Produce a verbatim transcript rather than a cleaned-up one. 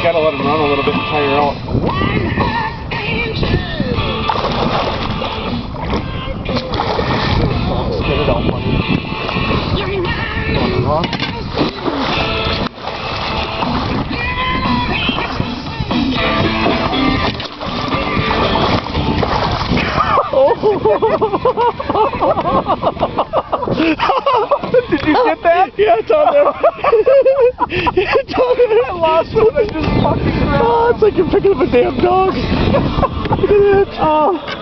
gotta let him run a little bit and tire out. Get it out, buddy. On and Did you get that? Yeah, it's on there. It's on there. I lost it. I just fucking grabbed it. Oh, it's like you're picking up a damn dog. Look at that. Oh.